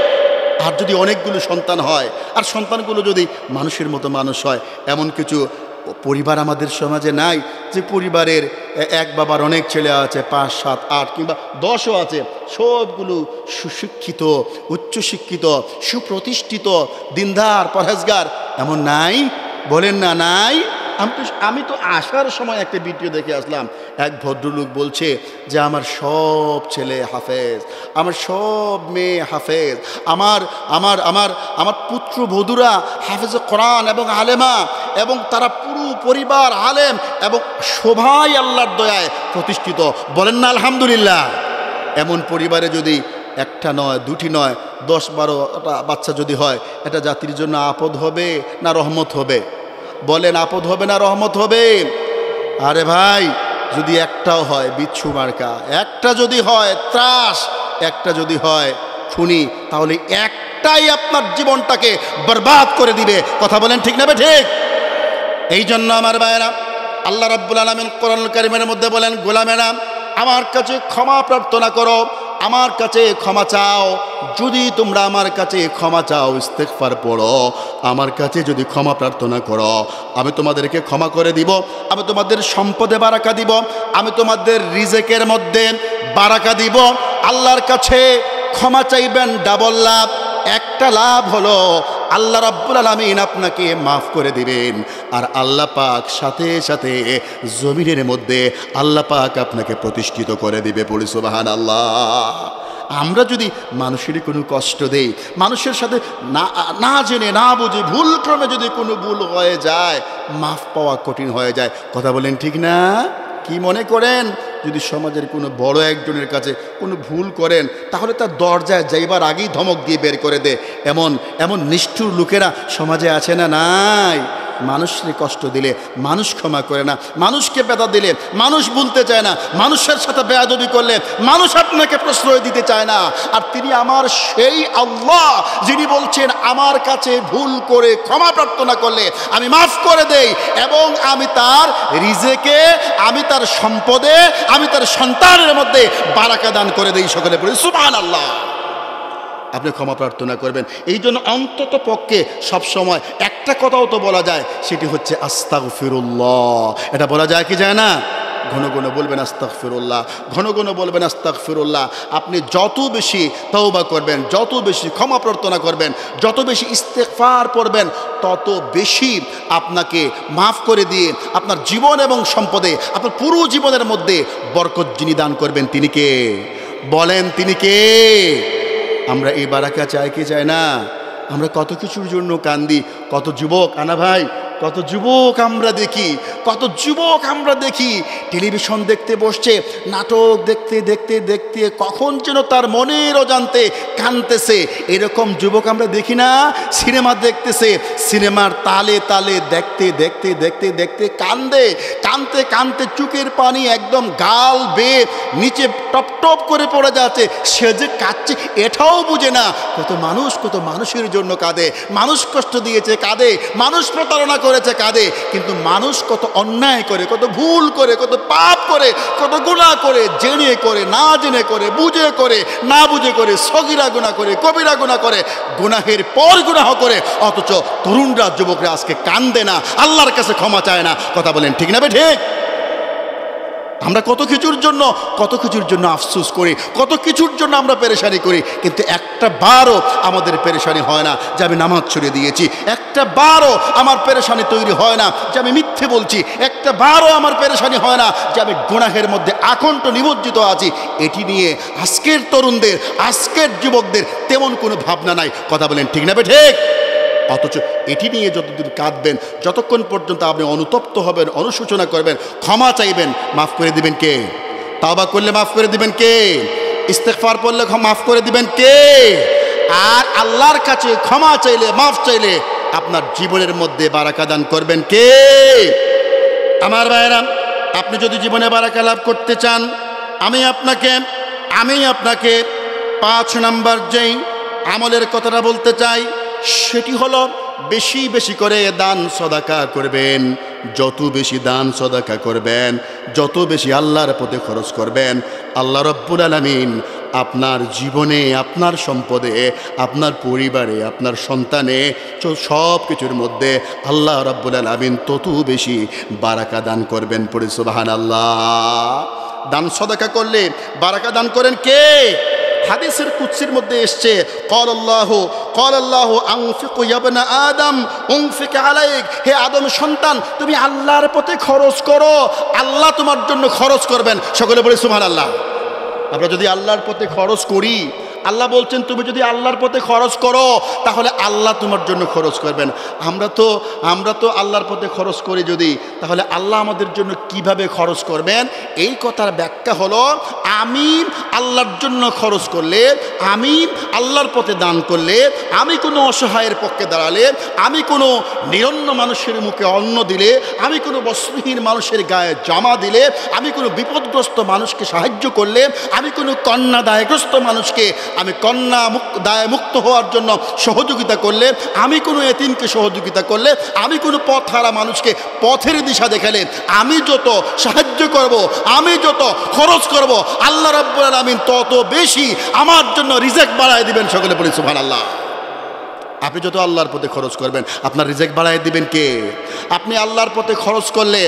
আর যদি অনেকগুলো সন্তান হয় আর সন্তানগুলো যদি মানুষের মতো মানুষ হয়, এমন কিছু পরিবার আমাদের সমাজে নাই যে পরিবারের এক বাবার অনেক ছেলে আছে, 5, 7, 8 কিংবা 10ও আছে, সবগুলো সুশিক্ষিত, উচ্চশিক্ষিত, সুপ্রতিষ্ঠিত, দিনদার, পরহেজগার, এমন নাই? বলেন না নাই? আমি তো আসার সময় একটা ভিডিও দেখে আসলাম, এক ভদ্রলোক বলছে যে আমার সব ছেলে হাফেজ, আমার সব মেয়ে হাফেজ, আমার আমার আমার আমার পুত্রবধূরা হাফেজে কোরআন এবং আলেমা, এবং তারা পুরো পরিবার আলেম এবং সবাই আল্লাহর দয়ায় প্রতিষ্ঠিত। বলেন না আলহামদুলিল্লাহ? এমন পরিবারে যদি একটা নয়, দুটি নয়, 10-12টা বাচ্চা যদি হয়, এটা জাতির জন্য আপদ হবে না রহমত হবে? বলেন আপদ হবে না রহমত হবে? আরে ভাই, যদি একটাও হয় বিচ্ছু মার্কা, একটা যদি হয় ত্রাস, একটা যদি হয় খুনি, তাহলে একটাই আপনার জীবনটাকে বরবাদ করে দিবে। কথা বলেন ঠিক না? ঠিক। এই জন্য আমার ভাইয়েরা, আল্লাহ রাব্বুল আলামিন কোরআনুল কারীমের মধ্যে বলেন, গোলামেরা আমার কাছে ক্ষমা প্রার্থনা করো, আমার কাছে ক্ষমা চাও। যদি তোমরা আমার কাছে ক্ষমা চাও, ইস্তেগফার পড়ো, আমার কাছে যদি ক্ষমা প্রার্থনা করো, আমি তোমাদেরকে ক্ষমা করে দিব, আমি তোমাদের সম্পদে বারাকা দিব, আমি তোমাদের রিজেকের মধ্যে বারাকা দিব। আল্লাহর কাছে ক্ষমা চাইবেন, ডাবল লাভ। একটা লাভ হলো আল্লাহ রাব্বুল আলামিন আপনাকে মাফ করে দিবেন, আর আল্লাহ পাক সাথে সাথে জমিনের মধ্যে আল্লাহ পাক আপনাকে প্রতিষ্ঠিত করে দিবে। পড়ি সুবহানাল্লাহ। আমরা যদি মানুষের কোনো কষ্ট দেই, মানুষের সাথে না জেনে না বুঝে ভুলক্রমে যদি কোনো ভুল হয়ে যায়, মাফ পাওয়া কঠিন হয়ে যায়। কথা বলেন ঠিক না? কি মনে করেন যদি সমাজের কোনো বড় একজনের কাছে কোনো ভুল করেন, তাহলে তার দরজায় যাইবার আগেই ধমক দিয়ে বের করে দেয়? এমন নিষ্ঠুর লোকেরা সমাজে আছে না নাই? মানুষকে কষ্ট দিলে মানুষ ক্ষমা করে না, মানুষকে ব্যথা দিলে মানুষ ভুলতে চায় না, মানুষের সাথে বেয়াদবি করলে মানুষ আপনাকে প্রশ্রয় দিতে চায় না। আর তিনি আমার সেই আল্লাহ যিনি বলছেন আমার কাছে ভুল করে ক্ষমা প্রার্থনা করলে আমি মাফ করে দেই, এবং আমি তার রিজেকে, আমি তার সম্পদে, আমি তার সন্তানের মধ্যে বারাকা দান করে দেই। সকলে বলি সুবহানাল্লাহ। আপনি ক্ষমা প্রার্থনা করবেন। এই জন্য অন্তত পক্ষে সবসময় একটা কথাও তো বলা যায়, সেটি হচ্ছে আস্তাগফিরুল্লাহ। এটা বলা যায় কি যায় না? ঘন ঘন বলবেন আস্তাগফিরুল্লাহ, ঘন ঘন বলবেন আস্তাগফিরুল্লাহ। আপনি যত বেশি তওবা করবেন, যত বেশি ক্ষমা প্রার্থনা করবেন, যত বেশি ইস্তেগফার পড়বেন, তত বেশি আপনাকে মাফ করে দিয়ে আপনার জীবন এবং সম্পদে, আপনার পুরো জীবনের মধ্যে বরকত যিনি দান করবেন তিনি কে? বলেন তিনি কে? আমরা এই বারাকা চাই কি চাই না? আমরা কত কিছুর জন্য কান্দি, কত যুবক আনা ভাই কত যুবক আমরা দেখি, কত যুবক আমরা দেখি টেলিভিশন দেখতে বসছে, নাটক দেখতে দেখতে দেখতে কখন যেন তার মনের অজান্তে কাঁদতেছে। এরকম যুবক আমরা দেখি না? সিনেমা দেখতেছে, সিনেমার তালে তালে দেখতে দেখতে দেখতে দেখতে কান্দে, কানতে কানতে চোখের পানি একদম গাল বেয়ে নিচে টপ টপ করে পড়ে যাচ্ছে। সে যে কাঁদছে এটাও বুঝে না। কত মানুষের জন্য কাঁদে, মানুষ কষ্ট দিয়েছে কাঁদে, মানুষ প্রতারণা করেছে কাঁদে। কিন্তু মানুষ কত অন্যায় করে, কত ভুল করে, কত পাপ করে, কত গুনাহ করে, জেনে করে না জেনে করে, বুঝে করে না বুঝে করে, সগীরা গুনাহ করে, কবিরা গুনাহ করে, গুনাহের পর গুনাহ করে। অথচ তরুণরা, যুবকরা আজকে কান্দে না, আল্লাহর কাছে ক্ষমা চায় না। কথা বলেন ঠিক না বে ঠিক? আমরা কত কিছুর জন্য আফসোস করি, কত কিছুর জন্য আমরা পেরেশানি করি, কিন্তু একটা বারও আমাদের পেরেশানি হয় না যে আমি নামাজ ছড়িয়ে দিয়েছি, একটা বারও আমার পেরেশানি তৈরি হয় না যে আমি মিথ্যে বলছি, একটা বারও আমার পেরেশানি হয় না যে আমি গুনাহের মধ্যে আকণ্ঠ নিমজ্জিত আছি। এটি নিয়ে আজকের তরুণদের, আজকের যুবকদের তেমন কোনো ভাবনা নাই। কথা বলেন ঠিক না বে ঠিক? অথচ এটি নিয়ে যতদিন কাঁদবেন, যতক্ষণ পর্যন্ত আপনি অনুতপ্ত হবেন, অনুশোচনা করবেন, ক্ষমা চাইবেন, মাফ করে দিবেন কে? তাওবা করলে মাফ করে দিবেন কে? ইস্তেগফার পড়লে মাফ করে দিবেন কে? আর আল্লাহর কাছে ক্ষমা চাইলে, মাফ চাইলে আপনার জীবনের মধ্যে বারাকা দান করবেন কে? আমার ভাইরা, আপনি যদি জীবনে বারাকা লাভ করতে চান, আমি আপনাকে 5 নাম্বার যেই আমলের কথাটা বলতে চাই, সেটি হলো বেশি বেশি করে দান সদাকা করবেন। যত বেশি দান সদাকা করবেন, যত বেশি আল্লাহর পথে খরচ করবেন, আল্লাহ রাব্বুল আলামিন আপনার জীবনে, আপনার সম্পদে, আপনার পরিবারে, আপনার সন্তানে, সব কিছুর মধ্যে আল্লাহ রাব্বুল আলামিন তত বেশি বারাকা দান করবেন। পড়ে সুবহানাল্লাহ। দান সদাকা করলে বারাকা দান করেন কে? হাদিসের কুদসির মধ্যে এসছে, ক্বালাল্লাহু আনফিকু ইয়া ইবনা আদম উনফিক আলাইক, হে আদম সন্তান তুমি আল্লাহর পথে খরচ করো, আল্লাহ তোমার জন্য খরচ করবেন। সকলে বলে সুবহানাল্লাহ। আমরা যদি আল্লাহর পথে খরচ করি, আল্লাহ বলছেন তুমি যদি আল্লাহর পথে খরচ করো তাহলে আল্লাহ তোমার জন্য খরচ করবেন। আমরা তো আল্লাহর পথে খরচ করি যদি, তাহলে আল্লাহ আমাদের জন্য কিভাবে খরচ করবেন? এই কথার ব্যাখ্যা হলো, আমি আল্লাহর জন্য খরচ করলে, আমি আল্লাহর পথে দান করলে, আমি কোনো অসহায়ের পক্ষে দাঁড়ালে, আমি কোনো নিরন্ন মানুষের মুখে অন্ন দিলে, আমি কোনো বস্ত্রহীন মানুষের গায়ে জামা দিলে, আমি কোনো বিপদগ্রস্ত মানুষকে সাহায্য করলে, আমি কোনো কন্যা দায়গ্রস্ত মানুষকে আমি কন্যা দায় মুক্ত হওয়ার জন্য সহযোগিতা করলে, আমি কোনো এতিমকে সহযোগিতা করলে, আমি কোনো পথহারা মানুষকে পথের দিশা দেখালে, আমি যত সাহায্য করব, আমি যত খরচ করব, আল্লাহ রাব্বুল আলামিন তত বেশি আমার জন্য রিজিক বাড়ায় দিবেন। সকলে বলি সুবহানাল্লাহ। আপনি যত আল্লাহর পথে খরচ করবেন, আপনার রিজিক বাড়ায় দিবেন কে? আপনি আল্লাহর পথে খরচ করলে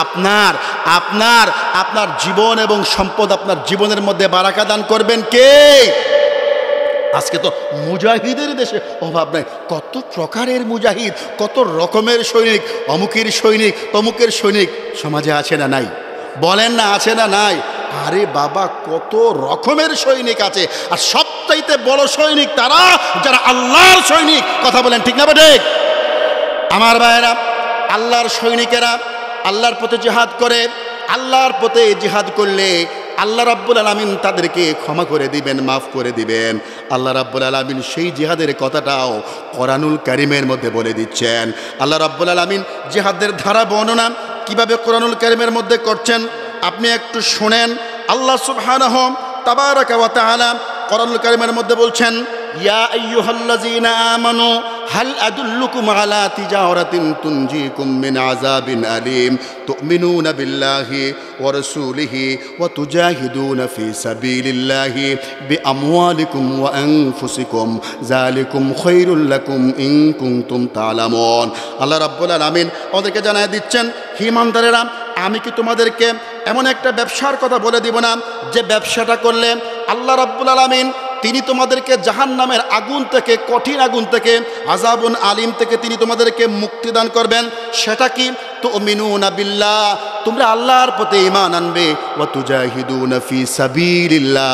আপনার জীবন এবং সম্পদ, আপনার জীবনের মধ্যে বারাকা দান করবেন কে? আজকে তো মুজাহিদের দেশে অভাব নাই। কত প্রকারের মুজাহিদ, কত রকমের সৈনিক, অমুকের সৈনিক, তমুকের সৈনিক সমাজে আছে না নাই? বলেন না আছে না নাই? আরে বাবা, কত রকমের সৈনিক আছে। আর সবচাইতে বড় সৈনিক তারা যারা আল্লাহর সৈনিক। কথা বলেন ঠিক না ঠিক? আমার ভাইয়েরা, আল্লাহর সৈনিকেরা আল্লাহর পথে জিহাদ করে। আল্লাহর পথে জিহাদ করলে আল্লাহ রাব্বুল আলামিন তাদেরকে ক্ষমা করে দিবেন, মাফ করে দিবেন। আল্লাহ রাব্বুল আলামিন সেই জিহাদের কথাটাও কোরআনুল কারীমের মধ্যে বলে দিচ্ছেন। আল্লাহ রাব্বুল আলামিন জিহাদের ধারা বর্ণনা কিভাবে কোরআনুল কারীমের মধ্যে করছেন আপনি একটু শুনেন। আল্লাহ সুবহানাহু তাবারাকা ওয়া তাআলা কোরআনুল কারীমের মধ্যে বলছেন, ইয়া আইয়ুহাল্লাযীনা আমানু হাল আদুল্লুকুম আলা তিজারাতিন তুনজিকুম মিন আযাবিন আলীম তুমিনুনা বিল্লাহি ওয়া রাসূলিহি ওয়া তুজাহিদুনা ফি সাবিলিল্লাহি বিআমওয়ালিকুম ওয়া আনফুসিকুম যালিকুম খায়রুল লাকুম ইন কুনতুম তা'লামুন। আল্লাহ রাব্বুল আলামিন ওদেরকে জানায় দিচ্ছেন, হে ইমানদারেরা, আমি কি তোমাদেরকে এমন একটা ব্যবসার কথা বলে দিব না যে ব্যবসাটা করলে আল্লাহ রাব্বুল আলামিন তিনি তোমাদেরকে জাহান্নামের আগুন থেকে, কঠিন আগুন থেকে, আযাবুন আলিম থেকে তিনি তোমাদেরকে মুক্তি দান করবেন। সেটা কি? তুমিনুনা বিল্লাহ, তোমরা আল্লাহর পথে ঈমান আনবে, ওয়া তুজাহিদুনা ফি সাবিলিল্লাহ,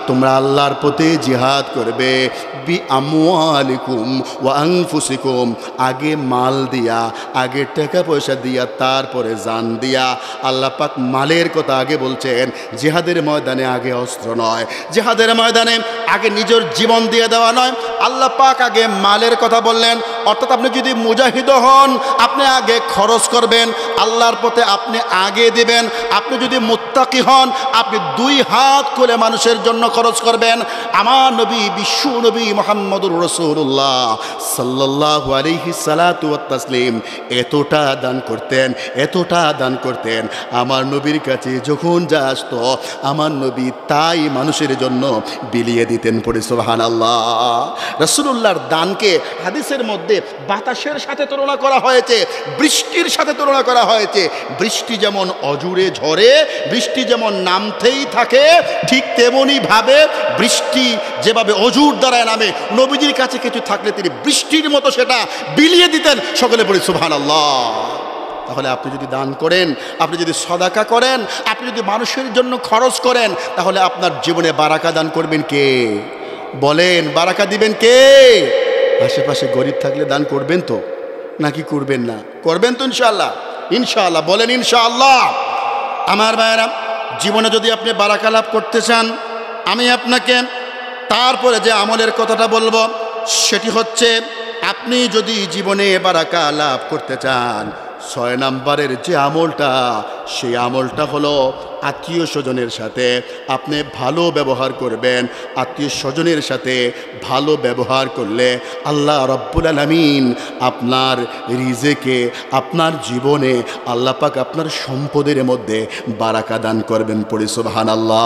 তোমরা আল্লাহর পথে জিহাদ করবে বি আমওয়ালিকুম ওয়া আনফুসিকুম, আগে মাল দিয়া, আগে টাকা পয়সা দিয়া, তারপরে জান দিয়া। আল্লাহ পাক মালের কথা আগে বলছেন, জিহাদের ময়দানে আগে অস্ত্র নয়, জিহাদের ময়দানে আগে নিজের জীবন দিয়ে দেওয়া নয়, আল্লাহ পাক আগে মালের কথা বললেন। অর্থাৎ আপনি যদি মুজাহিদ হন, আপনি আগে খরচ করবেন, আল্লাহর পথে আপনি আগে দিবেন। আপনি যদি মুত্তাকি হন, আপনি 2 হাত খুলে মানুষের জন্য খরচ করবেন। আমার নবী, বিশ্ব নবী মুহাম্মদুর রাসূলুল্লাহ সাল্লাল্লাহু আলাইহি সাল্লাতু ওয়াত তাসলিম এতটা দান করতেন, এতটা দান করতেন। আমার নবীর কাছে যখন যা আসতো, আমার নবী তাই মানুষের জন্য বিলিয়ে দিতেন। পড়ে সুবহানাল্লাহ। রাসূলুল্লাহর দানকে হাদিসের মধ্যে বাতাসের সাথে তুলনা করা হয়েছে, বৃষ্টির সাথে তুলনা করা হয়েছে। বৃষ্টি যেমন অজুরে ঝরে, বৃষ্টি যেমন নামতেই থাকে, ঠিক তেমনি ভাবে বৃষ্টি যেভাবে অজুর দ্বারায় নামে, নবীজির কাছে কিছু থাকলে তিনি বৃষ্টির মতো সেটা বিলিয়ে দিতেন। সকলে পড়ি সুবহানাল্লাহ। তাহলে আপনি যদি দান করেন, আপনি যদি সদাকা করেন, আপনি যদি মানুষের জন্য খরচ করেন, তাহলে আপনার জীবনে বারাকা দান করবেন কে? বলেন, বারাকা দিবেন কে? আশেপাশে গরিব থাকলে দান করবেন তো, নাকি করবেন না? করবেন তো ইনশাআল্লাহ? ইনশাআল্লাহ বলেন ইনশাআল্লাহ। আমার ভাইয়েরা, জীবনে যদি আপনি বারাকা লাভ করতে চান, আমি আপনাকে তারপরে যে আমলের কথাটা বলবো সেটি হচ্ছে, আপনি যদি জীবনে বারাকা লাভ করতে চান, 6 নম্বরের যে আমলটা, সেই আমলটা হলো আত্মীয় স্বজনের সাথে আপনি ভালো ব্যবহার করবেন। আত্মীয় স্বজনের সাথে ভালো ব্যবহার করলে আল্লাহ রব্বুল আলামিন আপনার রিজেকে, আপনার জীবনে আল্লাহ পাক আপনার সম্পদের মধ্যে বারাকা দান করবেন। পড়ি সুবহানাল্লাহ।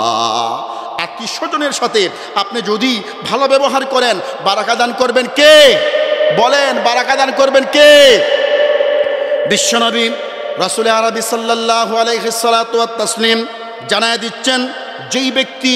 আত্মীয় স্বজনের সাথে আপনি যদি ভালো ব্যবহার করেন, বারাকা দান করবেন কে? বলেন, বারাকা দান করবেন কে? বিশ্বনবী রাসূল আরবি সাল্লাল্লাহু আলাইহি সাল্লাতু ওয়াত তাসলিম জানায় দিচ্ছেন, যেই ব্যক্তি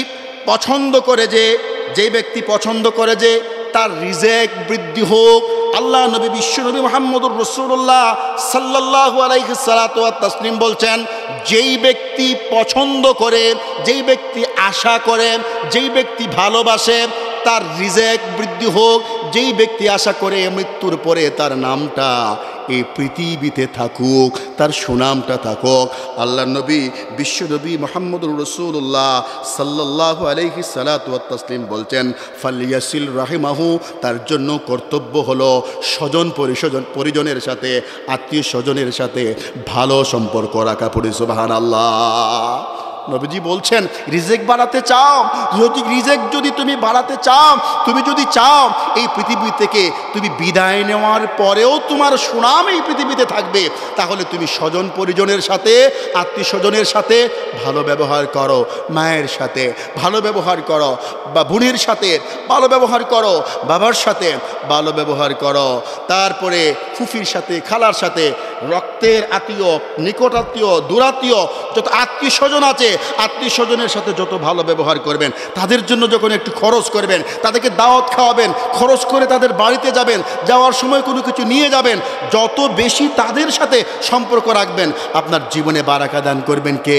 পছন্দ করে যে তার রিজেক বৃদ্ধি হোক, আল্লাহ নবী বিশ্বনবী মুহাম্মদুর রাসূলুল্লাহ সাল্লাল্লাহু আলাইহি সাল্লাতু ওয়াত তাসলিম বলছেন, যেই ব্যক্তি পছন্দ করে, যেই ব্যক্তি আশা করে, যেই ব্যক্তি ভালোবাসে তার রিজেক বৃদ্ধি হোক, যেই ব্যক্তি আশা করে মৃত্যুর পরে তার নামটা এই পৃথিবীতে থাকুক, তার সুনামটা থাকুক, আল্লাহ নবী বিশ্বনবী মুহাম্মদুর রাসূলুল্লাহ সাল্লাল্লাহু আলাইহি সাল্লাতু ওয়াত তাসলিম বলছেন, ফালিয়াসিল রাহিমাহু, তার জন্য কর্তব্য হলো স্বজন পরিজনের সাথে, আত্মীয় স্বজনের সাথে ভালো সম্পর্ক রাখা। পড়ে সুবহানাল্লাহ। নবীজি বলছেন, রিজেক বাড়াতে চাও, রিজেক যদি তুমি বাড়াতে চাও, তুমি যদি চাও এই পৃথিবী থেকে তুমি বিদায় নেওয়ার পরেও তোমার সুনাম এই পৃথিবীতে থাকবে, তাহলে তুমি স্বজন পরিজনের সাথে, আত্মীয় স্বজনের সাথে ভালো ব্যবহার করো, মায়ের সাথে ভালো ব্যবহার করো, বা বোনের সাথে ভালো ব্যবহার করো, বাবার সাথে ভালো ব্যবহার করো, তারপরে ফুফির সাথে, খালার সাথে, রক্তের আত্মীয়, নিকট আত্মীয়, দূরাত্মীয় যত আত্মীয় স্বজন আছে, আত্মীয় স্বজনের সাথে যত ভালো ব্যবহার করবেন, তাদের জন্য যখন একটু খরচ করবেন, তাদেরকে দাওয়াত খাওয়াবেন, খরচ করে তাদের বাড়িতে যাবেন, যাওয়ার সময় কোনো কিছু নিয়ে যাবেন, যত বেশি তাদের সাথে সম্পর্ক রাখবেন, আপনার জীবনে বারাকা দান করবেন কে?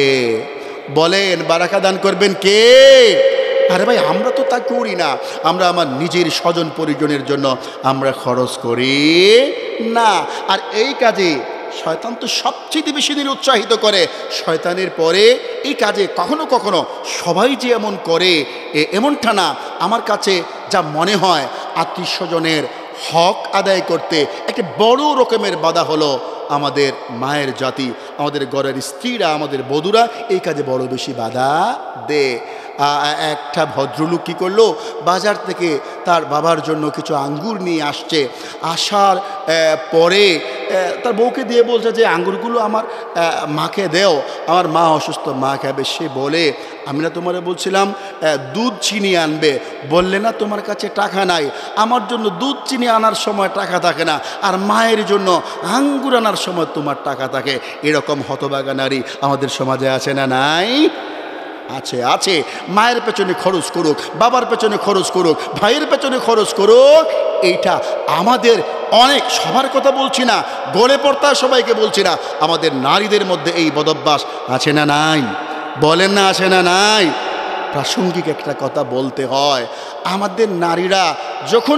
বলেন, বারাকা দান করবেন কে? আরে ভাই, আমরা তো তা করি না। আমরা আমার নিজের স্বজন পরিজনের জন্য আমরা খরচ করি না। আর এই কাজে শয়তান তো সবচেয়ে বেশি নিরুৎসাহিত করে। শয়তানের পরে এই কাজে কখনো কখনো সবাই যে এমন করে এমনটা না। আমার কাছে যা মনে হয়, আত্মীয় স্বজনের হক আদায় করতে একটা বড় রকমের বাধা হলো আমাদের মায়ের জাতি, আমাদের ঘরের স্ত্রীরা, আমাদের বধূরা এই কাজে বড় বেশি বাধা দেয়। একটা ভদ্রলোক কী করলো, বাজার থেকে তার বাবার জন্য কিছু আঙ্গুর নিয়ে আসছে। আসার পরে তার বউকে দিয়ে বলছে যে আঙ্গুরগুলো আমার মাকে দেও, আমার মা অসুস্থ, মা খাবে। সে বলে, আমি না তোমারে বলছিলাম দুধ চিনি আনবে, বললে না তোমার কাছে টাকা নাই। আমার জন্য দুধ চিনি আনার সময় টাকা থাকে না, আর মায়ের জন্য আঙ্গুর আনার সময় তোমার টাকা থাকে। এরকম হতভাগা নারী আমাদের সমাজে আছে না নাই? আছে, আছে। মায়ের পেছনে খরচ করুক, বাবার পেছনে খরচ করুক, ভাইয়ের পেছনে খরচ করুক, এইটা আমাদের অনেক, সবার কথা বলছি না, গলে পড়তা সবাইকে বলছি না, আমাদের নারীদের মধ্যে এই বদভ্যাস আছে না নাই? বলেন না, আছে না নাই? প্রাসঙ্গিক একটা কথা বলতে হয়। আমাদের নারীরা যখন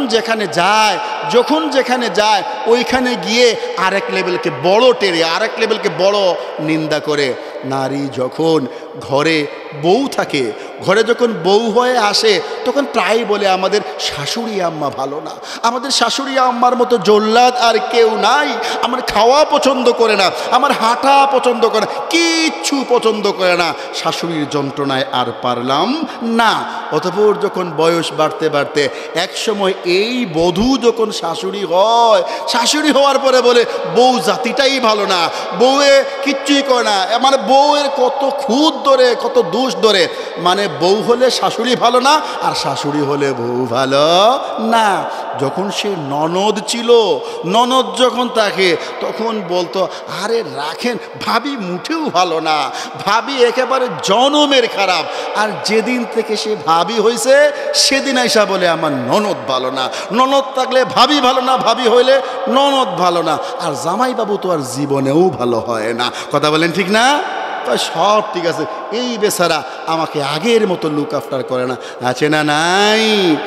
যেখানে যায় ওইখানে গিয়ে আরেক লেভেলকে বড় টেরে, আরেক লেভেলকে বড় নিন্দা করে। নারী যখন ঘরে বউ থাকে, ঘরে যখন বউ হয়ে আসে, তখন প্রায় বলে আমাদের শাশুড়ি আম্মা ভালো না, আমাদের শাশুড়ি আম্মার মতো জল্লাদ আর কেউ নাই, আমার খাওয়া পছন্দ করে না, আমার হাঁটা পছন্দ করে না, কিচ্ছু পছন্দ করে না, শাশুড়ির যন্ত্রণায় আর পারলাম না। অতঃপর যখন বয়স বাড়তে বাড়তে একসময় এই বধূ যখন শাশুড়ি হয়, শাশুড়ি হওয়ার পরে বলে বউ জাতিটাই ভালো না, বউয়ে কিচ্ছুই করে না, মানে বউয়ের কত খুঁত ধরে, কত দোষ ধরে, মানে বউ হলে শাশুড়ি ভালো না আর শাশুড়ি হলে বউ ভালো না। যখন সে ননদ ছিল, ননদ যখন তাকে তখন বলতো আরে রাখেন, ভাবি মুঠেও ভালো না, ভাবি একেবারে জনমের খারাপ। আর যেদিন থেকে সে ভাবি হয়েছে সেদিন আইসা বলে আমার ননদ ভালো না, ননদ থাকলে ভাবি ভালো না, ভাবি হইলে ননদ ভালো না, আর জামাইবাবু তো আর জীবনেও ভালো হয় না। কথা বলেন ঠিক না? সব ঠিক আছে, এই বেচারা আমাকে আগের মতো লুক আফটার করে না, আছে না নাই?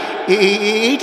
এইটি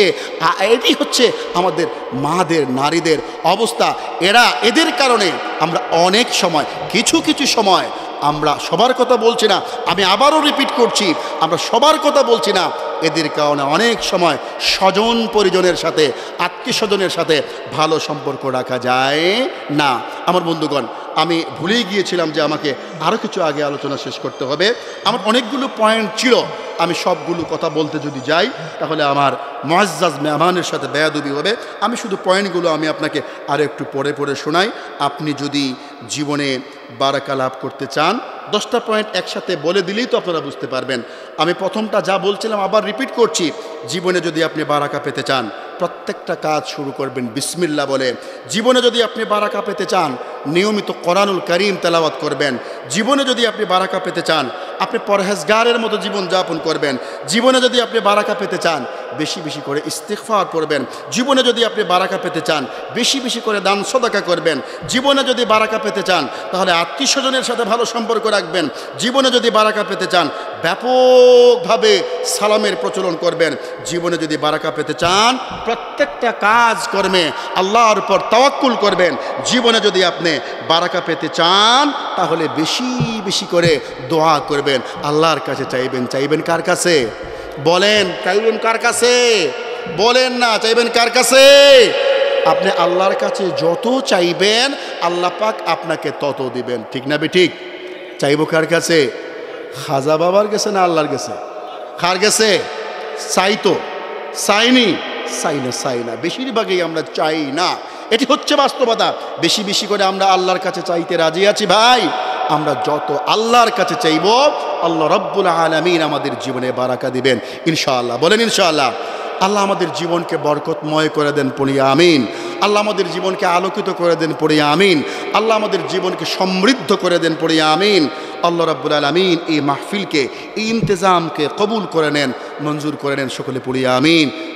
হচ্ছে আমাদের মাদের, নারীদের অবস্থা। এদের কারণে আমরা অনেক সময়, কিছু সময়, আমরা সবার কথা বলছি না, আমি আবারও রিপিট করছি, আমরা সবার কথা বলছি না, এদের কারণে অনেক সময় স্বজন পরিজনের সাথে, আত্মীয় স্বজনের সাথে ভালো সম্পর্ক রাখা যায় না। আমার বন্ধুগণ, আমি ভুলেই গিয়েছিলাম যে আমাকে আরও কিছু আগে আলোচনা শেষ করতে হবে। আমার অনেকগুলো পয়েন্ট ছিল, আমি সবগুলো কথা বলতে যদি যাই তাহলে আমার মুআজ্জাজ মেহমানের সাথে বেয়াদবি হবে। আমি শুধু পয়েন্টগুলো আমি আপনাকে আরও একটু পড়ে শোনাই। আপনি যদি জীবনে বারাকা লাভ করতে চান, 10টা পয়েন্ট একসাথে বলে দিলেই তো আপনারা বুঝতে পারবেন। আমি প্রথমটা যা বলছিলাম আবার রিপিট করছি, জীবনে যদি আপনি বারাকা পেতে চান প্রত্যেকটা কাজ শুরু করবেন বিসমিল্লাহ বলে। জীবনে যদি আপনি বারাকা পেতে চান নিয়মিত কোরআনুল কারীম তেলাওয়াত করবেন। জীবনে যদি আপনি বারাকা পেতে চান আপনি পরহেজগারের মতো জীবন যাপন করবেন। জীবনে যদি আপনি বারাকা পেতে চান বেশি বেশি করে ইস্তিগফার করবেন। জীবনে যদি আপনি বারাকা পেতে চান বেশি বেশি করে দান সদকা করবেন। জীবনে যদি বারাকা পেতে চান তাহলে আত্মীয় স্বজনের সাথে ভালো সম্পর্ক রাখবেন। জীবনে যদি বারাকা পেতে চান ব্যাপকভাবে সালামের প্রচলন করবেন। জীবনে যদি বারাকা পেতে চান প্রত্যেকটা কাজ কর্মে আল্লাহর উপর তাওয়াক্কুল করবেন। জীবনে যদি আপনি বারাকা পেতে চান তাহলে বেশি বেশি করে দোয়া করবেন, আল্লাহর কাছে চাইবেন কার কাছে বলেন? চাইবেন কার কাছে বলেন না, চাইবেন কার কাছে? আপনি আল্লাহর কাছে যত চাইবেন আল্লাহ পাক আপনাকে তত দিবেন, ঠিক না ঠিক? চাইবো কার কাছে? খাজা বাবার কাছে না আল্লাহর কাছে? কার কাছে? চাই না, বেশিরভাগই আমরা চাই না, এটি হচ্ছে বাস্তবতা। বেশি বেশি করে আমরা আল্লাহর কাছে চাইতে রাজি আছি ভাই। আমরা যত আল্লাহর কাছে চাইব আল্লাহ রাব্বুল আলামিন আমাদের জীবনে বারাকা দিবেন ইনশাআল্লাহ। বলেন ইনশাআল্লাহ। আল্লাহ আমাদের জীবনকে বরকতময় করে দেন, পড়ি আমিন। আল্লাহ আমাদের জীবনকে আলোকিত করে দেন, পড়ি আমিন। আল্লাহ আমাদের জীবনকে সমৃদ্ধ করে দেন, পড়ি আমিন। আল্লাহ রাব্বুল আলামিন এই মাহফিলকে, এই ইন্তেজামকে কবুল করে নেন, মঞ্জুর করে নেন, সকলে পড়ি আমিন।